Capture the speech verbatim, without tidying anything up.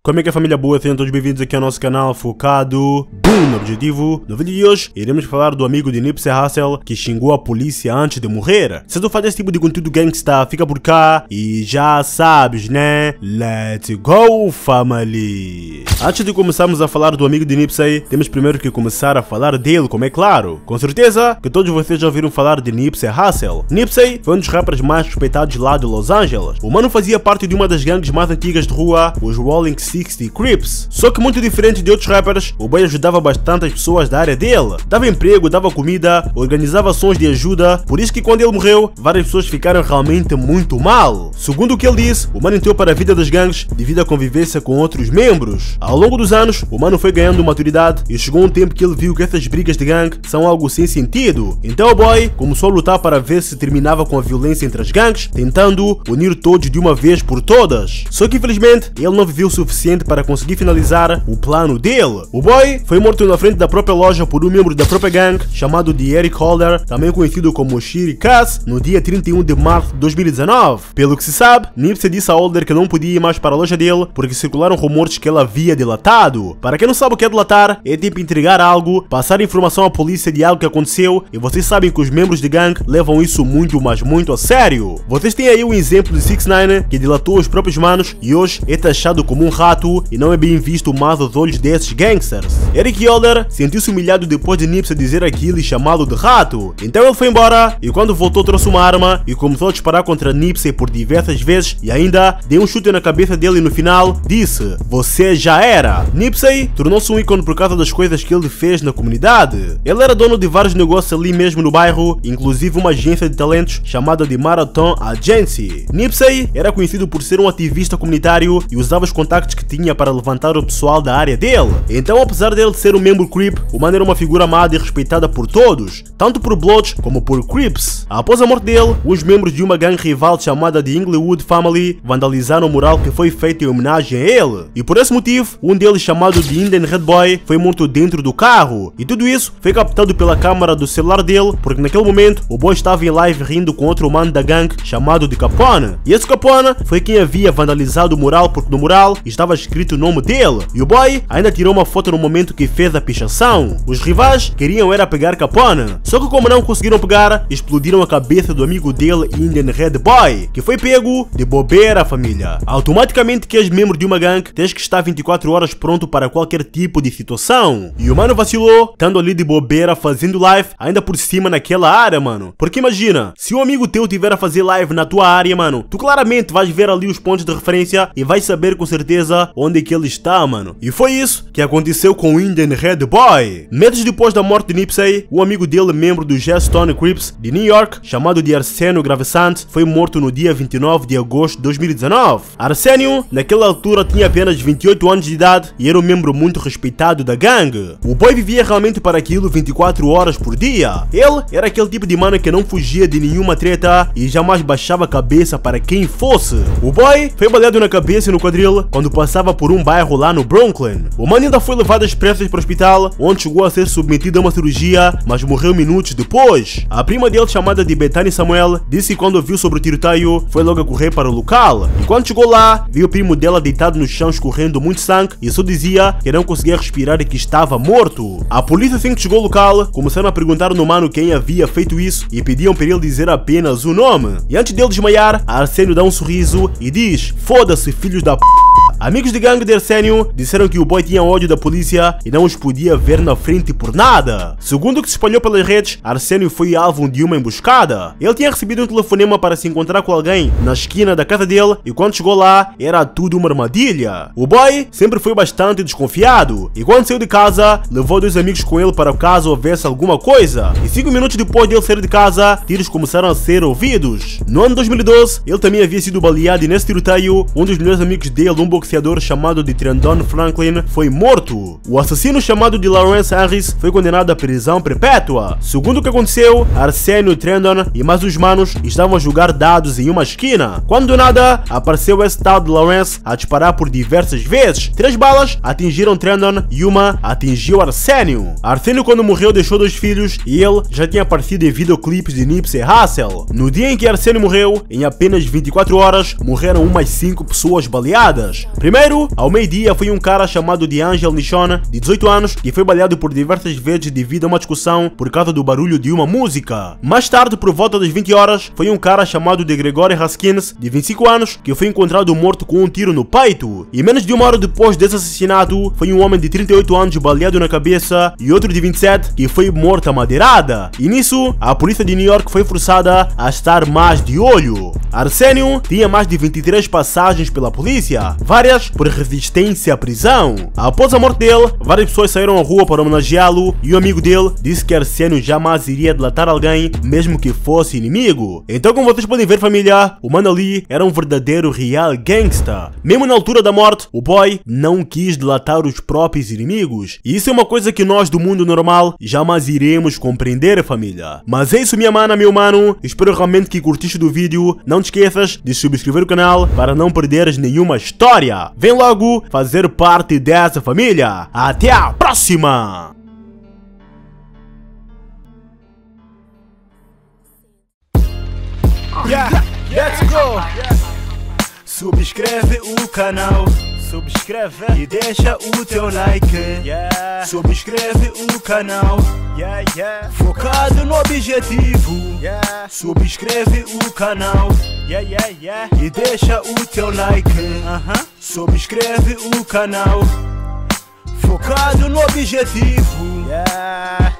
Como é que a família boa? Sejam todos bem-vindos aqui ao nosso canal focado boom, no objetivo. No vídeo de hoje, iremos falar do amigo de Nipsey Hussle que xingou a polícia antes de morrer. Se tu faz esse tipo de conteúdo gangsta, fica por cá e já sabes, né? Let's go, family! Antes de começarmos a falar do amigo de Nipsey, temos primeiro que começar a falar dele, como é claro. Com certeza que todos vocês já ouviram falar de Nipsey Hussle. Nipsey foi um dos rappers mais respeitados lá de Los Angeles. O mano fazia parte de uma das gangues mais antigas de rua, os Rolling sixty Crips. Só que muito diferente de outros rappers, o boy ajudava bastante as pessoas da área dele. Dava emprego, dava comida, organizava ações de ajuda, por isso que quando ele morreu, várias pessoas ficaram realmente muito mal. Segundo o que ele disse, o mano entrou para a vida das gangues devido à convivência com outros membros. Ao longo dos anos, o mano foi ganhando maturidade e chegou um tempo que ele viu que essas brigas de gangue são algo sem sentido. Então o boy começou a lutar para ver se terminava com a violência entre as gangues, tentando unir todos de uma vez por todas. Só que infelizmente, ele não viveu o suficiente para conseguir finalizar o plano dele. O boy foi morto na frente da própria loja por um membro da própria gangue chamado de Eric Holder, também conhecido como Shiri Cass, no dia trinta e um de março de dois mil e dezenove. Pelo que se sabe, Nipsey disse a Holder que não podia ir mais para a loja dele porque circularam rumores que ele havia delatado. Para quem não sabe o que é delatar, é tipo entregar algo, passar informação à polícia de algo que aconteceu, e vocês sabem que os membros de gangue levam isso muito, mas muito a sério. Vocês têm aí o exemplo de six nine, que delatou os próprios manos e hoje é taxado como um rato e não é bem visto mais aos olhos desses gangsters. Eric Holder sentiu-se humilhado depois de Nipsey dizer aquilo e chamá-lo de rato. Então ele foi embora e quando voltou trouxe uma arma e começou a disparar contra Nipsey por diversas vezes e ainda deu um chute na cabeça dele e no final disse: "Você já era". Nipsey tornou-se um ícone por causa das coisas que ele fez na comunidade. Ele era dono de vários negócios ali mesmo no bairro, inclusive uma agência de talentos chamada de Marathon Agency. Nipsey era conhecido por ser um ativista comunitário e usava os contactos que tinha para levantar o pessoal da área dele. Então, apesar dele ser um membro Crip, o mano era uma figura amada e respeitada por todos, tanto por Bloods como por Crips. Após a morte dele, os membros de uma gangue rival chamada de Inglewood Family vandalizaram o mural que foi feito em homenagem a ele. E por esse motivo, um deles, chamado de Indian Red Boy, foi morto dentro do carro. E tudo isso foi captado pela câmera do celular dele, porque naquele momento o boy estava em live rindo com outro mano da gangue chamado de Capone. E esse Capone foi quem havia vandalizado o mural, porque no mural estava escrito o nome dele. E o boy ainda tirou uma foto no momento que fez a pichação. Os rivais queriam era pegar Capone, só que como não conseguiram pegar, explodiram a cabeça do amigo dele, Indian Red Boy, que foi pego de bobeira, família. Automaticamente que és membro de uma gangue, tens que estar vinte e quatro horas pronto para qualquer tipo de situação. E o mano vacilou, estando ali de bobeira fazendo live, ainda por cima naquela área, mano. Porque imagina, se um amigo teu tiver a fazer live na tua área, mano, tu claramente vais ver ali os pontos de referência e vais saber com certeza onde é que ele está, mano. E foi isso que aconteceu com o Indian Red Boy. Meses depois da morte de Nipsey, um amigo dele, membro do Stone Crips de New York, chamado de Arsenio Gravesant, foi morto no dia vinte e nove de agosto de dois mil e dezenove. Arsenio, naquela altura, tinha apenas vinte e oito anos de idade e era um membro muito respeitado da gangue. O boy vivia realmente para aquilo vinte e quatro horas por dia. Ele era aquele tipo de mano que não fugia de nenhuma treta e jamais baixava a cabeça para quem fosse. O boy foi baleado na cabeça e no quadril quando passava por um bairro lá no Brooklyn. O mano ainda foi levado às pressas para o hospital, onde chegou a ser submetido a uma cirurgia, mas morreu minutos depois. A prima dele, chamada de Bethany Samuel, disse que quando ouviu sobre o tiroteio, foi logo a correr para o local. E quando chegou lá, viu o primo dela deitado no chão escorrendo muito sangue e só dizia que não conseguia respirar e que estava morto. A polícia, assim que chegou ao local, começaram a perguntar no mano quem havia feito isso e pediam para ele dizer apenas o nome. E antes dele desmaiar, Arsenio dá um sorriso e diz: "Foda-se, filhos da p***". Amigos de gangue de Arsenio disseram que o boy tinha ódio da polícia e não os podia ver na frente por nada. Segundo o que se espalhou pelas redes, Arsenio foi alvo de uma emboscada. Ele tinha recebido um telefonema para se encontrar com alguém na esquina da casa dele e quando chegou lá, era tudo uma armadilha. O boy sempre foi bastante desconfiado e quando saiu de casa, levou dois amigos com ele para caso houvesse alguma coisa. E cinco minutos depois dele sair de casa, tiros começaram a ser ouvidos. No ano de dois mil e doze, ele também havia sido baleado e nesse tiroteio, um dos melhores amigos dele, um boxeador chamado de Trendon Franklin, foi morto. O assassino menino chamado de Lawrence Harris foi condenado à prisão perpétua. Segundo o que aconteceu, Arsenio Trendon e mais os manos estavam a jogar dados em uma esquina, quando do nada apareceu esse tal de Lawrence a disparar por diversas vezes. Três balas atingiram Trendon e uma atingiu Arsenio. Arsenio, quando morreu, deixou dois filhos e ele já tinha aparecido em videoclipes de Nipsey Hussle. No dia em que Arsenio morreu, em apenas vinte e quatro horas, morreram umas cinco pessoas baleadas. Primeiro, ao meio-dia, foi um cara chamado de Angel Nishon, de dezoito anos, que foi baleado por diversas vezes devido a uma discussão por causa do barulho de uma música. Mais tarde, por volta das vinte horas, foi um cara chamado de Gregory Haskins, de vinte e cinco anos, que foi encontrado morto com um tiro no peito. E menos de uma hora depois desse assassinato, foi um homem de trinta e oito anos baleado na cabeça e outro de vinte e sete que foi morto a madeirada. E nisso, a polícia de New York foi forçada a estar mais de olho. Arsenio tinha mais de vinte e três passagens pela polícia, várias por resistência à prisão. Após a morte dele, várias pessoas saíram à rua para homenageá-lo e o amigo dele disse que Arsenio jamais iria delatar alguém, mesmo que fosse inimigo. Então, como vocês podem ver, família, o mano ali era um verdadeiro real gangsta. Mesmo na altura da morte, o boy não quis delatar os próprios inimigos. E isso é uma coisa que nós do mundo normal jamais iremos compreender, família. Mas é isso, minha mana, meu mano. Espero realmente que curtiste do vídeo. Não te esqueças de subscrever o canal para não perderes nenhuma história. Vem logo fazer parte dessa família. Até a próxima! Yeah, let's go! Subscreve o canal, subscreve e deixa o teu like. Yeah. Subscreve o canal, yeah, yeah. Focado no objetivo. Yeah. Subscreve o canal, yeah, yeah, yeah. E deixa o teu like. Uh-huh. Subscreve o canal, focado no objetivo. Yeah.